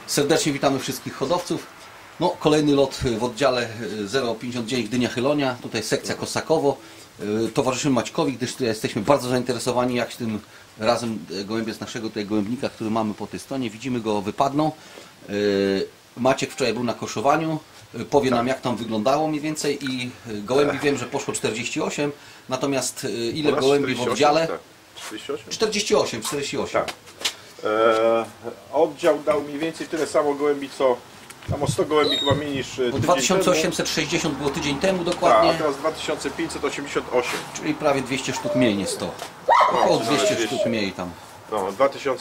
Serdecznie witamy wszystkich hodowców. No, kolejny lot w oddziale 059 Gdynia Chylonia. Tutaj sekcja Kosakowo. Towarzyszymy Maćkowi, gdyż tutaj jesteśmy bardzo zainteresowani, jak tym razem gołębie z naszego tutaj gołębnika, który mamy po tej stronie. Widzimy go, wypadną. Maciek wczoraj był na koszowaniu. Powie nam, jak tam wyglądało mniej więcej i gołębi wiem, że poszło 48, natomiast ile gołębi w oddziale? 48? 48. Tak. Oddział dał mniej więcej tyle samo gołębi, co tam o 100 gołębi chyba mniej niż tydzień 2860 było tydzień temu dokładnie. Tak, a teraz 2588. Czyli prawie 200 sztuk mniej niż 100. Około 200 sztuk mniej tam. No,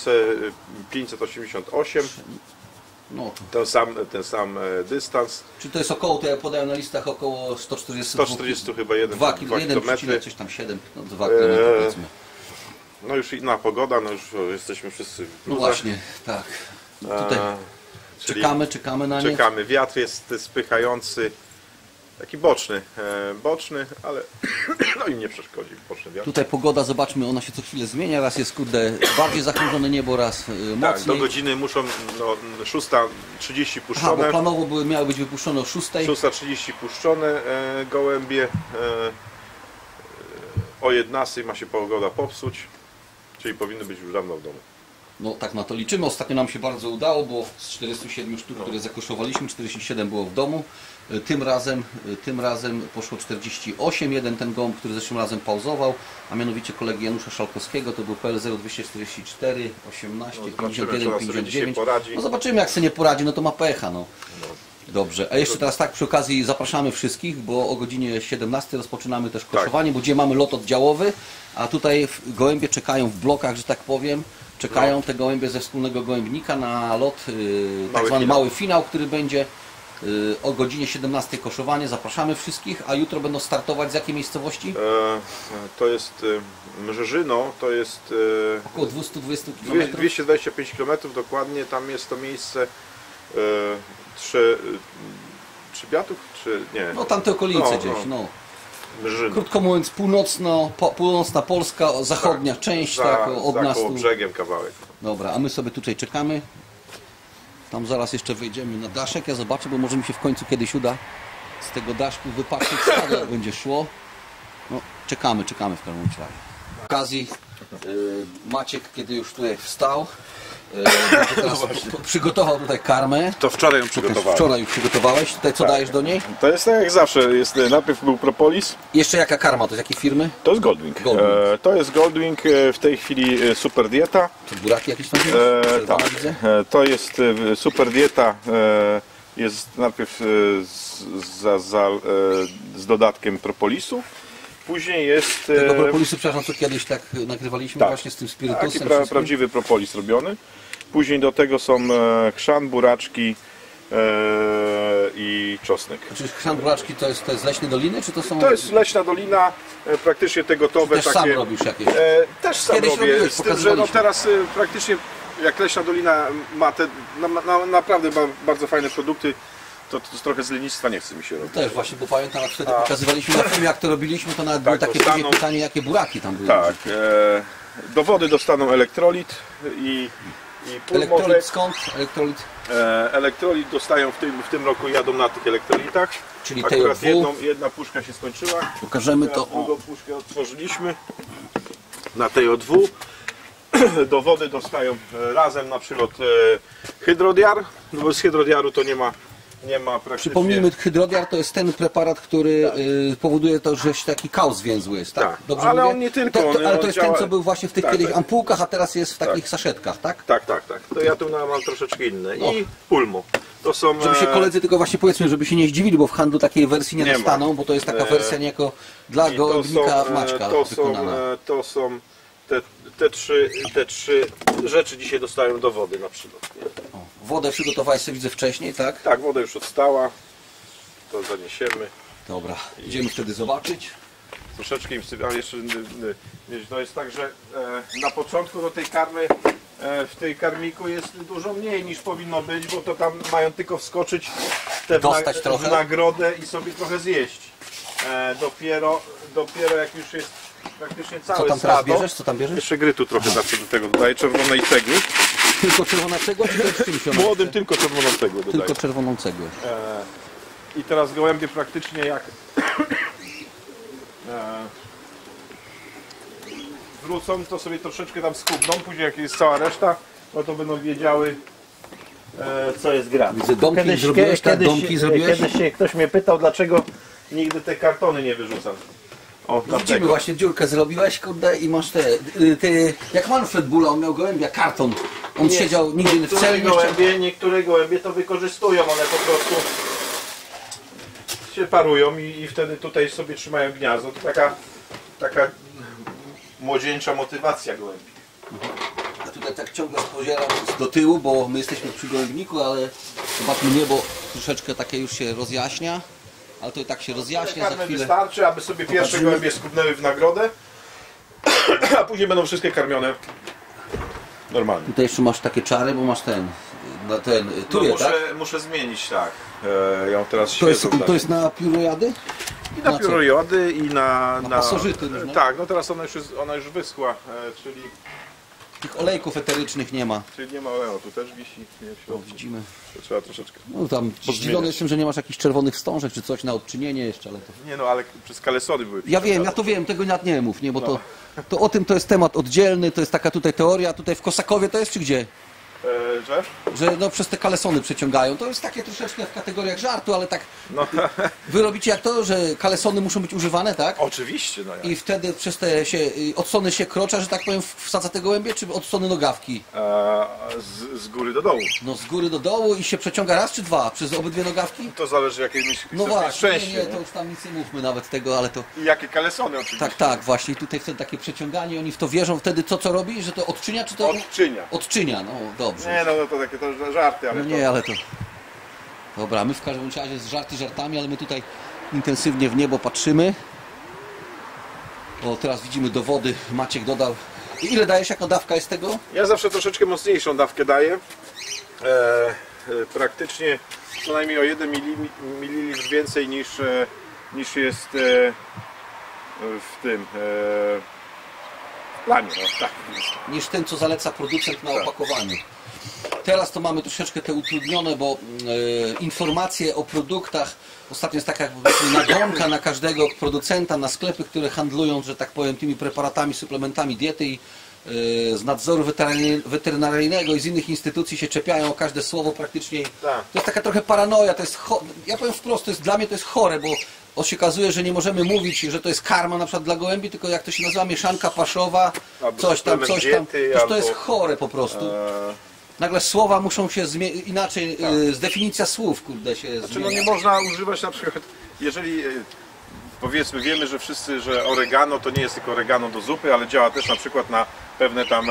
2588. No, ten sam dystans. czyli to jest około, to jak podają na listach, około 140 chyba 2 km. coś tam 7, no 2 km powiedzmy. No już inna pogoda, no już jesteśmy wszyscy w No właśnie, tak. No tutaj czekamy na nie. Czekamy. Wiatr jest spychający, taki boczny, ale no im nie przeszkodzi boczny wiatr. Tutaj pogoda, zobaczmy, ona się co chwilę zmienia, raz jest kurde bardziej zachmurzone niebo, raz mocniej. Tak, do godziny muszą, no, 6:30 puszczone. Aha, bo planowo miały być wypuszczone o 6. 6:30 puszczone gołębie, o 11 ma się pogoda popsuć, czyli powinny być już dawno w domu. No tak na to liczymy. Ostatnio nam się bardzo udało, bo z 47 sztuk, które zakoszowaliśmy, 47 było w domu. Tym razem poszło 48. Jeden ten gołąb, który zeszłym razem pauzował, a mianowicie kolegi Janusza Szalkowskiego, to był PL 0244, 18, 51, 59. No zobaczymy, jak sobie nie poradzi, no to ma pecha. No. Dobrze, a jeszcze teraz tak przy okazji zapraszamy wszystkich, bo o godzinie 17 rozpoczynamy też koszowanie, bo gdzie mamy lot oddziałowy, a tutaj gołębie czekają w blokach, że tak powiem. Czekają te gołębie ze wspólnego gołębnika na lot, tak zwany mały finał, który będzie o godzinie 17 koszowanie. Zapraszamy wszystkich, a jutro będą startować z jakiej miejscowości? To jest Mrzeżyno, to jest około 220 km. 225 km dokładnie, tam jest to miejsce Trzybiatów, czy nie? No tamte okolice gdzieś, no. Mrzyno. Krótko mówiąc, północna Polska, zachodnia część, tak, od nas tu. brzegiem kawałek. Dobra, a my sobie tutaj czekamy. Tam zaraz jeszcze wejdziemy na daszek, ja zobaczę, bo może mi się w końcu kiedyś uda z tego daszku wypatrzeć stado, jak będzie szło. No, czekamy w każdym razie. W okazji Maciek, kiedy już tutaj wstał, teraz przygotował tutaj karmę. To wczoraj ją przygotowałem. Wczoraj już przygotowałeś. Tutaj co dajesz do niej? To jest tak jak zawsze, najpierw był propolis. Jeszcze jaka karma? To z jakiej firmy? To jest Goldwing. To jest Goldwing, w tej chwili Super Dieta. To buraki jakieś tam tak. To jest Super Dieta, jest najpierw z dodatkiem propolisu. Później jest... Tego propolisu, przepraszam, co kiedyś tak nagrywaliśmy, tak, właśnie z tym spirytusem. Taki prawdziwy propolis robiony. Później do tego są chrzan, buraczki i czosnek. Czy chrzan, buraczki to jest z Leśnej Doliny, czy to są... To jest Leśna Dolina, praktycznie te gotowe. Też takie... sam robisz jakieś? Też sam kiedyś robię, robiłeś, z tym, że no teraz praktycznie jak Leśna Dolina ma te naprawdę bardzo fajne produkty, to trochę z lenistwa nie chce mi się robić. No też właśnie, bo pamiętam, jak wtedy pokazywaliśmy na filmie, jak to robiliśmy, to nawet było takie pytanie, jakie buraki tam były. Tak, do wody dostaną elektrolit i pulmożek. Elektrolit skąd? Elektrolit dostają w tym roku, jadą na tych elektrolitach. Czyli akurat jedna puszka się skończyła. Pokażemy to. Drugą puszkę otworzyliśmy na tej O2. Do wody dostają razem na przykład hydrodiar, no bo z hydrodiaru to nie ma praktycznie... Przypomnijmy, hydrodiar to jest ten preparat, który powoduje to, że taki kał zwięzły jest, tak? Tak. Dobrze ale mówię? on nie tylko. Ale to jest ten, co był właśnie w tych kiedyś tak. ampułkach, a teraz jest w takich saszetkach, tak? Tak. To ja tu mam troszeczkę inne. I pulmo. To są... Żeby się koledzy tylko właśnie powiedzmy, żeby się nie zdziwili, bo w handlu takiej wersji nie dostaną, bo to jest taka wersja niejako dla gołębnika Maćka wykonana. To są te trzy rzeczy dzisiaj dostają do wody na przykład. Wodę przygotowałeś sobie, widzę, wcześniej, tak? Tak, woda już odstała. To zaniesiemy. Dobra, idziemy wtedy zobaczyć. Troszeczkę im sobie, ale jeszcze to jest tak, że na początku do tej karmy w tej karmiku jest dużo mniej niż powinno być, bo to tam mają tylko wskoczyć w nagrodę i sobie trochę zjeść. Dopiero jak już jest praktycznie całe Co tam teraz bierzesz? Co tam bierzesz? Jeszcze grytu trochę zawsze do tego dodaję, czerwonej cegli. Tylko czerwona cegła, czy też czymś ona Młodym chce? tylko czerwoną cegłę dodaję. Tylko czerwoną cegłę. I teraz gołębie praktycznie jak wrócą, to sobie troszeczkę tam skubną, później jak jest cała reszta, no to będą wiedziały, co jest grane. Widzę, domki zrobiłeś, tak? Domki zrobiłeś? Kiedyś się ktoś mnie pytał, dlaczego nigdy te kartony nie wyrzucam. O, Widzimy, dlatego. właśnie dziurkę zrobiłeś, kurde, i masz te, jak Manfred Bulla, on miał gołębia, karton. On siedział nigdy w celi jeszcze. Niektóre gołębie to wykorzystują, one po prostu się parują i wtedy tutaj sobie trzymają gniazdo. To taka młodzieńcza motywacja gołębi. Ja tutaj tak ciągle spozieram do tyłu, bo my jesteśmy przy gołębniku, ale zobaczmy niebo troszeczkę takie już się rozjaśnia. Ale to i tak się rozjaśnia za Karmy chwilę. wystarczy, aby sobie pierwsze gołębie skubnęły w nagrodę, a później będą wszystkie karmione normalnie. Tutaj jeszcze masz takie czary, bo masz ten tuje, tak? Muszę zmienić, tak. Ja mam teraz To jest na piórojady? I na co? piórojody, i na pasożyty różne? Tak, no teraz ona już wyschła, czyli Tych olejków eterycznych nie ma. nie ma oleju, tu też wisi. Nie, w O, środku. widzimy. To trzeba troszeczkę. No tam zdziwiony jestem, że nie masz jakichś czerwonych wstążek czy coś na odczynienie jeszcze, ale to... Nie no, ale przez kalesony były. Ja wiem, ja to wiem, tego nawet nie mów, nie, bo to o tym to jest temat oddzielny, to jest taka tutaj teoria, tutaj w Kosakowie to jest czy gdzie? Że? Że no przez te kalesony przeciągają. To jest takie troszeczkę w kategoriach żartu, ale tak No, wy robicie jak to, że kalesony muszą być używane, tak? oczywiście, no ja. I wtedy przez te od strony się krocza, że tak powiem, wsadza te gołębie, czy od strony nogawki? Z góry do dołu. No z góry do dołu i się przeciąga raz czy dwa przez obydwie nogawki? To zależy jakie No chcesz mieć właśnie, szczęście. nie, to już tam nic nie mówmy nawet tego, ale to... I jakie kalesony oczywiście. Tak, tak, właśnie. I tutaj wtedy takie przeciąganie, oni w to wierzą. Wtedy co robi? Że to odczynia, czy to... Odczynia. Odczynia, no dobrze. Nie no, to takie to żarty, ale No nie, ale to... Dobra, my w każdym razie z żarty żartami, ale my tutaj intensywnie w niebo patrzymy. O, teraz widzimy dowody. Maciek dodał. I ile dajesz, jaka dawka jest tego? Ja zawsze troszeczkę mocniejszą dawkę daję. Praktycznie co najmniej o 1 ml więcej niż jest w tym w planie. No, tak. Niż ten, co zaleca producent na opakowaniu. Teraz to mamy troszeczkę te utrudnione, bo informacje o produktach, ostatnio jest taka nagonka na każdego producenta, na sklepy, które handlują, że tak powiem, tymi preparatami, suplementami diety i z nadzoru weterynaryjnego i z innych instytucji się czepiają o każde słowo praktycznie. Tak. To jest taka trochę paranoja, to jest ja powiem wprost, dla mnie to jest chore, bo się okazuje, że nie możemy mówić, że to jest karma na przykład dla gołębi, tylko jak to się nazywa mieszanka paszowa, Albo coś tam. diety, To jest chore po prostu. Nagle słowa muszą się inaczej, z definicja słów, kurde, się Znaczy, no zmienia. nie można używać na przykład, jeżeli powiedzmy wiemy, że wszyscy, że oregano to nie jest tylko oregano do zupy, ale działa też na przykład na pewne tam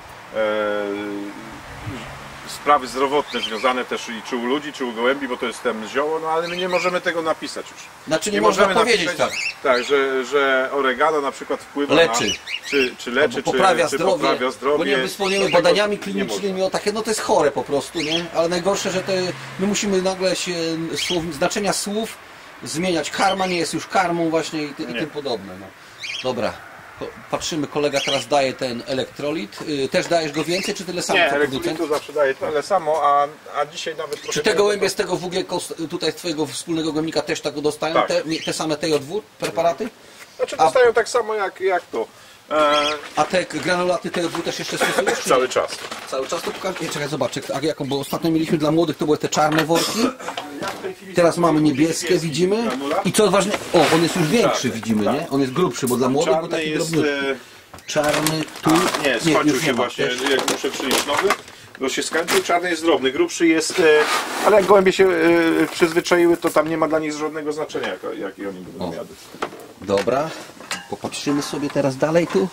sprawy zdrowotne związane też i czy u ludzi, czy u gołębi, bo to jest tam zioło, no ale my nie możemy tego napisać już. Znaczy nie można powiedzieć napisać, tak. Tak, że oregano na przykład wpływa Leczy. na... Czy leczy, poprawia czy zdrowie, poprawia zdrowie. bo nie dysponujemy Dlatego badaniami nie klinicznymi o takie, no to jest chore po prostu, nie? Ale najgorsze, że my musimy nagle się znaczenia słów zmieniać. Karma nie jest już karmą właśnie i tym podobne. No. Dobra, patrzymy, kolega teraz daje ten elektrolit. Też dajesz go więcej, czy tyle samo Nie, co producent? elektrolitu zawsze daje tyle samo, a dzisiaj nawet trochę... Czy te gołębie z tego WG tutaj z twojego wspólnego gołębnika też tego dostają? Tak. Te same TJ2 preparaty? Znaczy dostają tak samo jak to. A te granulaty TJ2 też jeszcze stosujesz? czy Cały nie? czas. Cały czas to pokażę. Nie, czekaj, zobaczę. Bo ostatnio mieliśmy dla młodych, to były te czarne worki. Teraz mamy niebieskie, widzimy. I co ważne, on jest już większy, widzimy, nie? On jest grubszy, bo dla młodych był Czarny taki jest... drobniutki. Czarny tu. Nie, skończył już się nie ma właśnie, też. jak muszę przyjść nowy. Bo się skończył, czarny jest drobny, grubszy jest... Ale jak gołębie się przyzwyczaiły, to tam nie ma dla nich żadnego znaczenia, jaki oni będą miały. Dobra, popatrzymy sobie teraz dalej tu.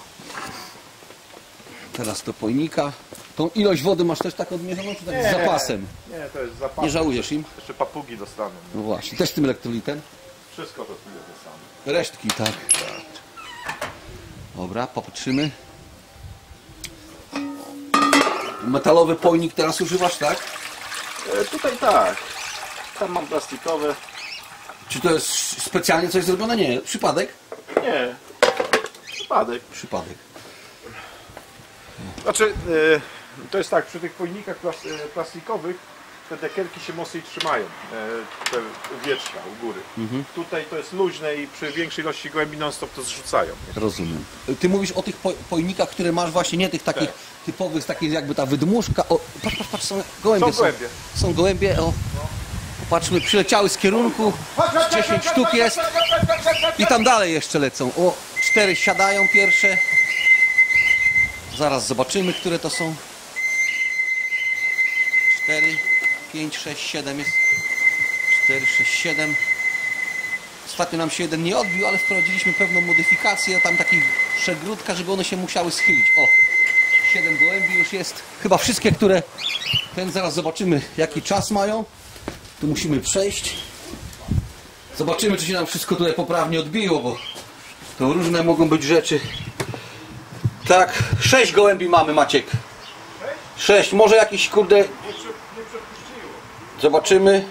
Teraz do pojnika. Tą ilość wody masz też tak odmierzoną, czy tak z zapasem? Nie, to jest zapas. Nie żałujesz im? Jeszcze papugi dostaną. No właśnie, też z tym elektrolitem? Wszystko to tyle dostaną. Resztki, tak. Dobra, popatrzymy. Metalowy pojnik teraz używasz, tak? Tutaj tak. Tam mam plastikowe. Czy to jest specjalnie coś zrobione? Nie, przypadek? Nie. Przypadek. Przypadek. Znaczy, To jest tak, przy tych pojnikach plastikowych te dekerki się mocniej trzymają, te wieczka u góry. Tutaj to jest luźne i przy większej ilości gołębi non-stop to zrzucają. Rozumiem. Ty mówisz o tych pojnikach, które masz właśnie, nie tych takich typowych, takich jakby ta wydmuszka. O, patrz, są gołębie. Są gołębie. Są gołębie, o. Popatrzmy, przyleciały z kierunku, 10 sztuk jest i tam dalej jeszcze lecą. O, 4 siadają pierwsze. Zaraz zobaczymy, które to są. 4, 5, 6, 7 jest. 4, 6, 7. Ostatnio nam się jeden nie odbił, ale wprowadziliśmy pewną modyfikację. Tam taki przegródka, żeby one się musiały schylić. O, 7 gołębi już jest. Chyba wszystkie, które... Zaraz zobaczymy, jaki czas mają. Tu musimy przejść. Zobaczymy, czy się nam wszystko tutaj poprawnie odbiło, bo to różne mogą być rzeczy. Tak, 6 gołębi mamy, Maciek. 6, może jakiś kurde... Nie przepuściło. Zobaczymy.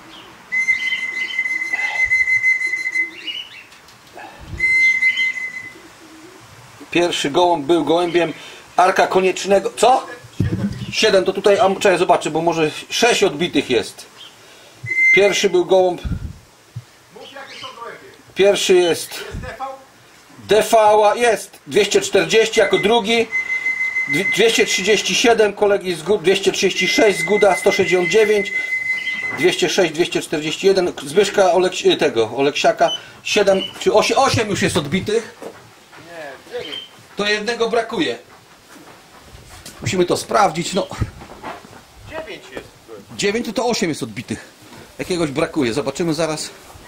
Pierwszy gołąb był gołębiem Arka Koniecznego. Co? 7 to tutaj, a czekaj, zobaczę, bo może 6 odbitych jest. Pierwszy był gołąb. Mów, jakie są gołębie. Pierwszy jest Jest DV? DV, jest 240 jako drugi. 237 kolegi z 236 Zguda 169, 206, 241 Zbyszka Oleksiaka 7 czy 8 już jest odbitych. Nie, 9. To jednego brakuje. Musimy to sprawdzić. No 9 jest. 9 to 8 jest odbitych. Jakiegoś brakuje. Zobaczymy zaraz.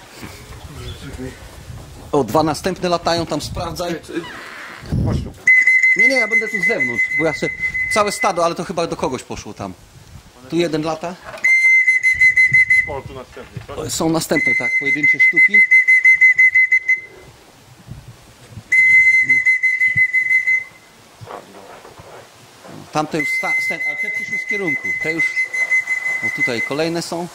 O, 2 następne latają, tam sprawdzaj. Chodź tu. Nie, ja będę tu z zewnątrz, bo ja chcę całe stado, ale to chyba do kogoś poszło tam. Tu jeden lata. O, tu następny, co? Są następne, tak, pojedyncze sztuki. Tamte już, ale te przyszły z kierunku. Te już, no tutaj kolejne są.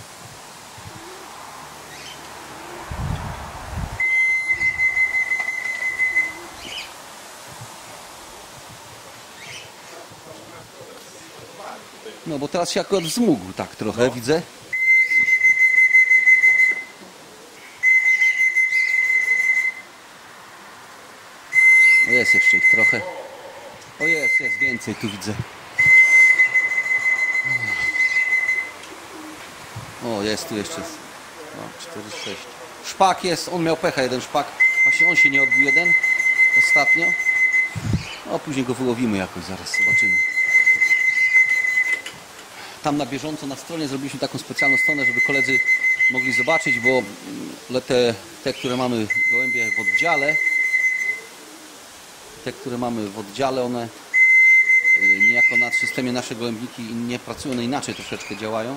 No bo teraz się akurat wzmógł tak trochę, widzę. No jest jeszcze ich trochę. O jest więcej tu widzę. O, jest tu jeszcze. No, 4, 6. Szpak jest, on miał pecha, jeden szpak. Właśnie on się nie odbił jeden ostatnio. No później go wyłowimy jakoś, zaraz zobaczymy. Tam na bieżąco na stronie zrobiliśmy taką specjalną stronę, żeby koledzy mogli zobaczyć, bo te które mamy gołębie w oddziale, one niejako na systemie nasze gołębniki nie pracują, one inaczej troszeczkę działają.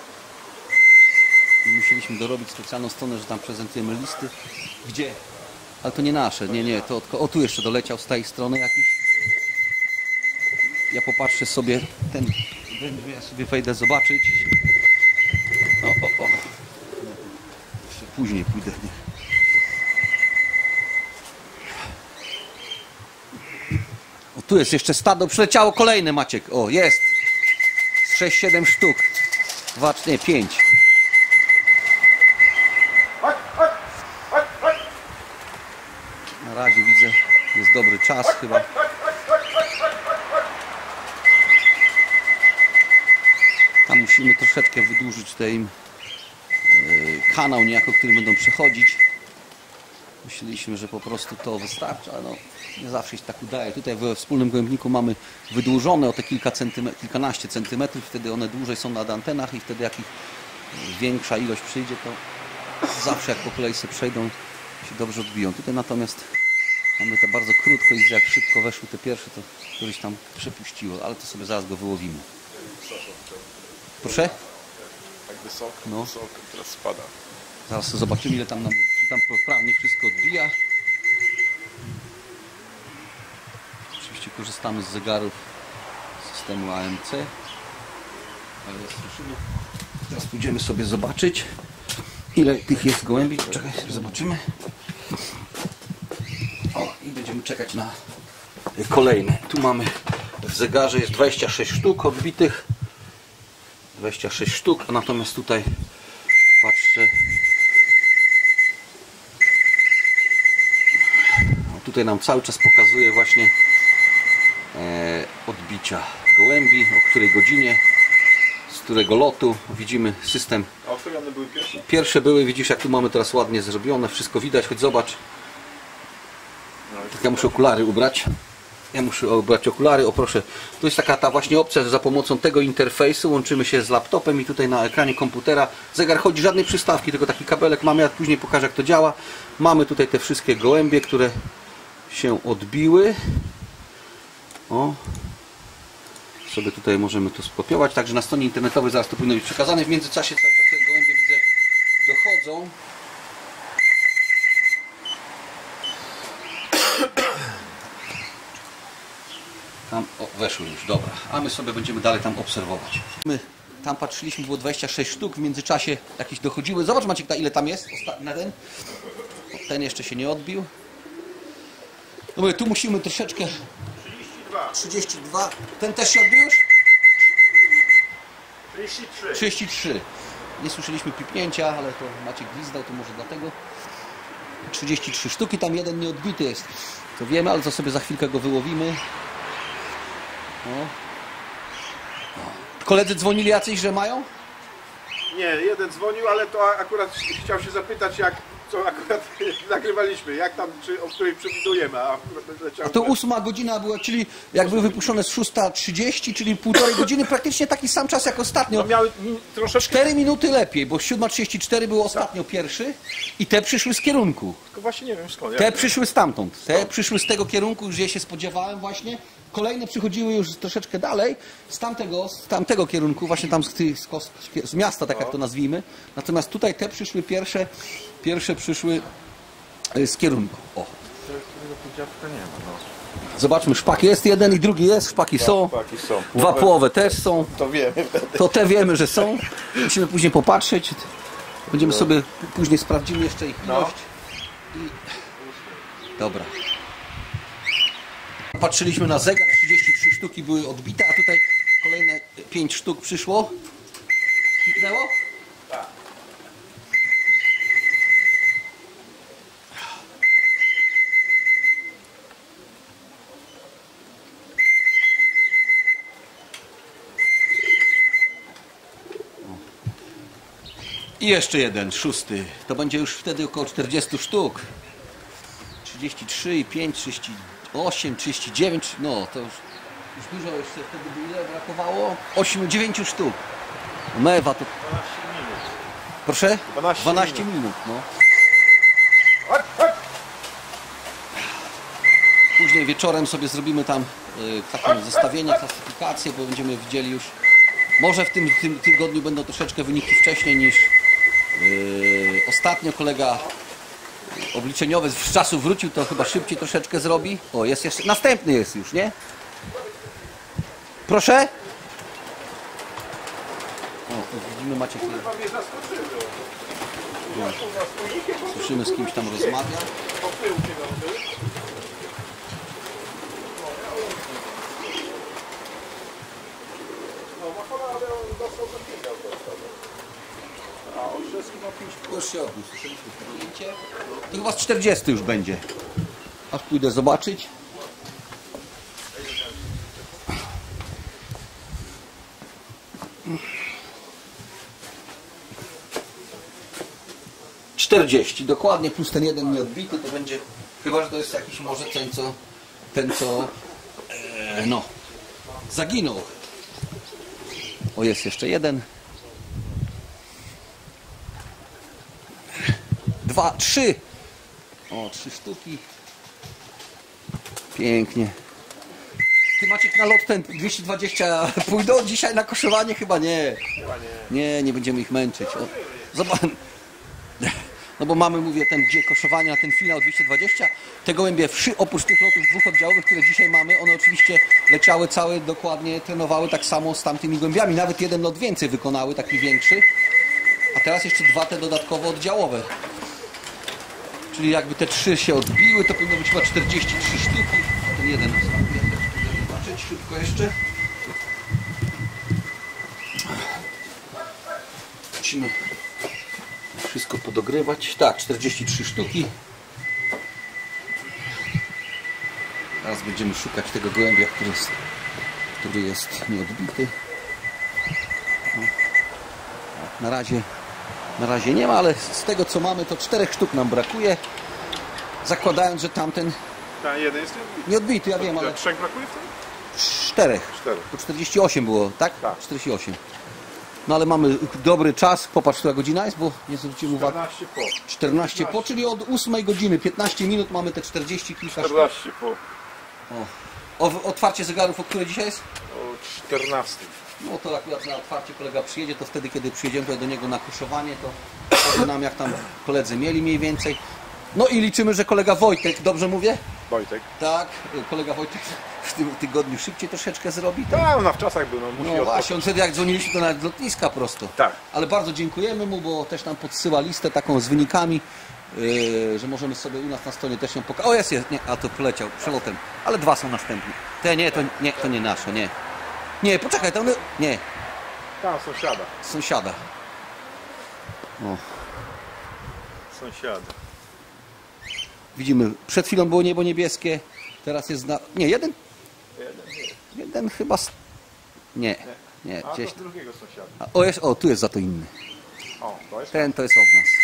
I musieliśmy dorobić specjalną stronę, że tam prezentujemy listy. Gdzie? Ale to nie nasze, nie, to o tu jeszcze doleciał z tej strony jakiś. Ja popatrzę sobie, ja sobie wejdę zobaczyć. O. Jeszcze później pójdę. O, tu jest jeszcze stado, przyleciało kolejne, Maciek. O, jest. 6-7 sztuk. 2, 4, 5. Na razie widzę, jest dobry czas chyba. Tam musimy troszeczkę wydłużyć ten kanał niejako, którym będą przechodzić. Myśleliśmy, że po prostu to wystarczy, ale no, nie zawsze się tak udaje. Tutaj we wspólnym gołębniku mamy wydłużone o te kilkanaście centymetrów, wtedy one dłużej są nad antenach i wtedy jak ich większa ilość przyjdzie, to zawsze jak po kolei sobie przejdą, się dobrze odbiją. Tutaj natomiast mamy to bardzo krótko i jak szybko weszły te pierwsze, to któryś tam przepuściło, ale to sobie zaraz go wyłowimy. Proszę? Tak wysoko, No. wysoko, teraz spada. Zaraz zobaczymy, ile tam tam poprawnie wszystko odbija. Oczywiście korzystamy z zegarów systemu AMC. Ale słyszymy. Teraz pójdziemy sobie zobaczyć, ile tych jest gołębi. Czekaj, zobaczymy. O, i będziemy czekać na kolejne. Tu mamy w zegarze jest 26 sztuk odbitych. 26 sztuk, a natomiast tutaj patrzę, tutaj nam cały czas pokazuje właśnie odbicia gołębi, o której godzinie, z którego lotu. Widzimy system. A o której one były pierwsze? Pierwsze były, widzisz jak tu mamy teraz ładnie zrobione, wszystko widać, choć zobacz. Tak, ja muszę okulary ubrać. Ja muszę ubrać okulary, o proszę. To jest taka ta właśnie opcja, że za pomocą tego interfejsu łączymy się z laptopem i tutaj na ekranie komputera zegar chodzi, żadnej przystawki, tylko taki kabelek mamy, ja później pokażę jak to działa. Mamy tutaj te wszystkie gołębie, które się odbiły. O. Sobie tutaj możemy to skopiować, także na stronie internetowej zaraz to powinno być przekazane. W międzyczasie cały czas te gołębie widzę dochodzą. Tam weszły już, dobra. A my sobie będziemy dalej tam obserwować. My tam patrzyliśmy, było 26 sztuk, w międzyczasie jakieś dochodziły. Zobacz Maciek, na ile tam jest na ten. Ten jeszcze się nie odbił. No mówię, tu musimy troszeczkę... 32. Ten też się odbił już? 33. 33. Nie słyszeliśmy pipnięcia, ale to Maciek gwizdał, to może dlatego. 33 sztuki, tam jeden nieodbity jest. To wiemy, ale to sobie za chwilkę go wyłowimy. O. Koledzy dzwonili jacyś, że mają? Nie, jeden dzwonił, ale to akurat chciał się zapytać, jak co akurat nagrywaliśmy, jak tam, czy o której przewidujemy, a A to 8 godzina była, czyli jak były wypuszczone z 6:30, czyli półtorej godziny, praktycznie taki sam czas jak ostatnio. No miały troszeczkę... 4 minuty lepiej, bo 7:34 było ostatnio pierwszy i te przyszły z kierunku. Tylko właśnie nie wiem skąd. Te przyszły stamtąd, te przyszły z tego kierunku, już je się spodziewałem właśnie. Kolejne przychodziły już troszeczkę dalej, z tamtego kierunku, właśnie tam z miasta, tak jak to nazwijmy. Natomiast tutaj te przyszły pierwsze przyszły z kierunku. O. Zobaczmy, szpak jest jeden i drugi jest, szpaki są. Dwa połowe też są. To wiemy. To te wiemy, że są. Musimy później popatrzeć. Będziemy sobie, później sprawdzimy jeszcze ich ilość. Dobra. Patrzyliśmy na zegar, 33 sztuki były odbite, a tutaj kolejne 5 sztuk przyszło. Kliknęło? Tak. I jeszcze jeden, 6. To będzie już wtedy około 40 sztuk. 33 i 5, 38, 39, no to już dużo jeszcze wtedy by ile brakowało? 9 sztuk. Mewa to... 12 minut. Proszę? 12 minut, no. Później wieczorem sobie zrobimy tam takie zestawienie, klasyfikację, bo będziemy widzieli już... Może w tym tygodniu będą troszeczkę wyniki wcześniej niż ostatnio. Kolega obliczeniowy z czasu wrócił, to chyba szybciej troszeczkę zrobi. O, jest jeszcze... Następny jest już, nie? Proszę? O, tu widzimy, Maciek... No. Słyszymy, z kimś tam rozmawia. Już się odniósł, słyszeliśmy zdjęcie. To chyba z 40 już będzie. Aż pójdę zobaczyć. Dokładnie, plus ten jeden nieodbity, to będzie, chyba że to jest jakiś może ten co no, zaginął. O, jest jeszcze jeden. 2, 3. O, 3 sztuki. Pięknie. Ty Maciek na lot ten 220 pójdą dzisiaj na koszowanie? Chyba nie. Nie będziemy ich męczyć. O, zobacz. No bo mamy, mówię, ten gdzie koszowanie na ten finał 220. Te gołębie, oprócz tych lotów 2 oddziałowych, które dzisiaj mamy, one oczywiście leciały całe, dokładnie trenowały tak samo z tamtymi gołębiami. Nawet jeden lot więcej wykonały, taki większy. A teraz jeszcze 2 te dodatkowo oddziałowe. Czyli jakby te 3 się odbiły, to powinno być chyba 43 sztuki. A ten jeden ostatni. Zobaczyć szybko szybko jeszcze. Musimy wszystko podogrywać. Tak, 43 sztuki. Teraz będziemy szukać tego gołębia, który jest nieodbity. No. Na razie nie ma, ale z tego co mamy, to 4 sztuk nam brakuje. Zakładając, że tamten Ten jeden jest nieodbity, ja wiem, ale 3 brakuje wtedy? 4. 4. To 48 było, tak? Tak. 48. No ale mamy dobry czas. Popatrz, która godzina jest, bo nie zwróciłem uwagi. 14 po. 14 po, czyli od 8 godziny, 15 minut mamy te 40 kilka sztuk. 14 po. Otwarcie zegarów, o które dzisiaj jest? O 14. No to akurat na otwarcie kolega przyjedzie, to wtedy kiedy przyjedziemy tutaj do niego na kuszowanie, to powie nam jak tam koledzy mieli mniej więcej. No i liczymy, że kolega Wojtek, dobrze mówię? Wojtek. Tak, kolega Wojtek w tym tygodniu szybciej troszeczkę zrobi. Tak, na wczasach był, no musi No właśnie, on wtedy jak dzwoniliśmy, to nawet z lotniska prosto. Tak. Ale bardzo dziękujemy mu, bo też nam podsyła listę taką z wynikami, że możemy sobie u nas na stronie też ją pokazać. O, jest, nie, a to poleciał przelotem. Ale 2 są następne. To nie nasze, nie. Nie, poczekaj, to one... Nie, Tam sąsiada. sąsiada. O, Sąsiada. widzimy, przed chwilą było niebo niebieskie, teraz jest Nie, jeden chyba... Nie, A gdzieś... to drugiego sąsiada. Tu jest za to inny. O, to jest. Ten to jest od nas.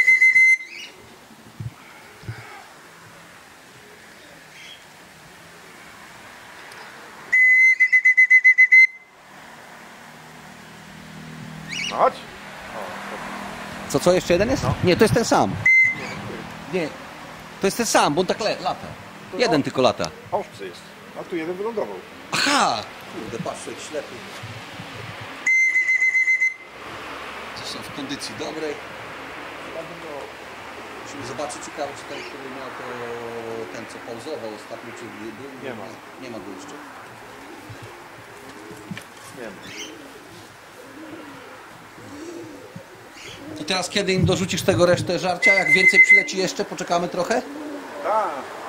No chodź. Co, jeszcze jeden jest? No. Nie, to jest ten sam. Nie, to jest ten sam, bo on tak lata. Jeden tylko lata. Owcy jest. A tu jeden wylądował. Aha! Kurde, patrzę, ślepy. To są w kondycji dobrej. Musimy zobaczyć, ciekawe, czy ten, który miał to, ten co pauzował ostatnio, czy był? Nie ma. Nie ma go jeszcze. Nie wiem. I teraz kiedy im dorzucisz tego resztę żarcia? Jak więcej przyleci jeszcze, poczekamy trochę? Tak.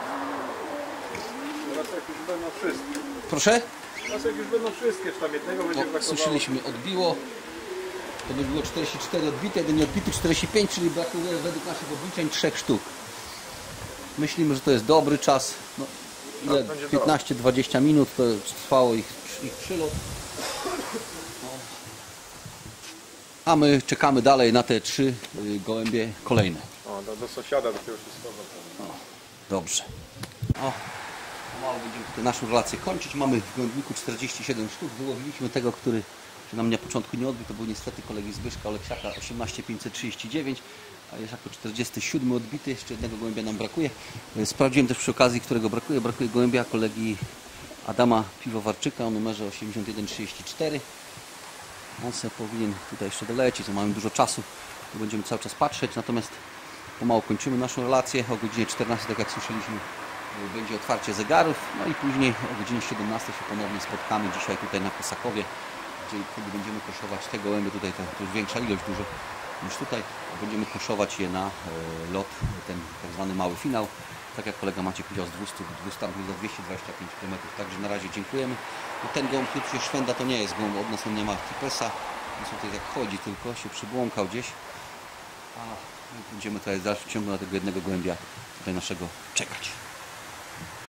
Teraz jak już będą wszystkie. Proszę? Teraz jak już będą wszystkie, czy tam jednego będzie brakowało. Słyszeliśmy, odbiło. To by było 44 odbite, jeden nieodbity 45, czyli brakuje według naszych obliczeń 3 sztuk. Myślimy, że to jest dobry czas. No, ile? 15-20 minut to trwało ich przylot. No. A my czekamy dalej na te 3 gołębie kolejne. O, do sąsiada dopiero się schował. Dobrze. Pomału będziemy tutaj naszą relację kończyć. Mamy w gołębniku 47 sztuk. Wyłowiliśmy tego, który się nam na początku nie odbił. To był niestety kolegi Zbyszka Oleksiaka 18539, a jest jako 47 odbity. Jeszcze jednego gołębia nam brakuje. Sprawdziłem też przy okazji, którego brakuje. Brakuje gołębia kolegi Adama Piwowarczyka o numerze 8134. On sobie powinien tutaj jeszcze dolecieć. Mamy dużo czasu. Będziemy cały czas patrzeć. Natomiast pomału kończymy naszą relację. O godzinie 14, tak jak słyszeliśmy, będzie otwarcie zegarów. No i później o godzinie 17 się ponownie spotkamy dzisiaj tutaj na Kosakowie, gdzie będziemy koszować te gołębie. Tutaj to już większa ilość dużo niż tutaj. Będziemy koszować je na lot, ten tak zwany mały finał. Tak jak kolega Maciek powiedział, z 200 do 225 km. Także na razie dziękujemy. No ten gołąb, który się szwenda, to nie jest gołąb od nas, on nie ma tipesa. On tutaj jak chodzi tylko, się przybłąkał gdzieś. A my będziemy tutaj w dalszym ciągu na tego jednego gołębia tutaj naszego czekać.